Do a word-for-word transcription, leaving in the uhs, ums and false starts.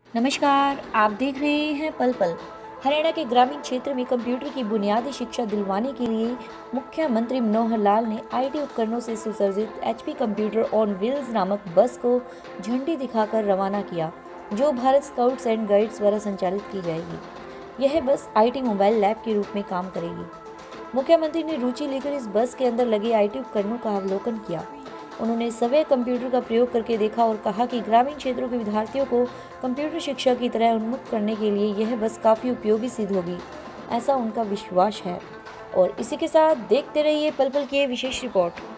नमस्कार, आप देख रहे हैं पल पल। हरियाणा के ग्रामीण क्षेत्र में कंप्यूटर की बुनियादी शिक्षा दिलवाने के लिए मुख्यमंत्री मनोहर लाल ने आईटी उपकरणों से सुसज्जित एचपी कंप्यूटर ऑन व्हील्स नामक बस को झंडी दिखाकर रवाना किया, जो भारत स्काउट्स एंड गाइड्स द्वारा संचालित की जाएगी। यह बस आईटी मोबाइल लैब के रूप में काम करेगी। मुख्यमंत्री ने रुचि लेकर इस बस के अंदर लगे आईटी उपकरणों का अवलोकन किया। उन्होंने सवै कंप्यूटर का प्रयोग करके देखा और कहा कि ग्रामीण क्षेत्रों के विद्यार्थियों को कंप्यूटर शिक्षा की तरह उन्मुक्त करने के लिए यह बस काफ़ी उपयोगी सिद्ध होगी, ऐसा उनका विश्वास है। और इसी के साथ देखते रहिए पल पल की ये विशेष रिपोर्ट।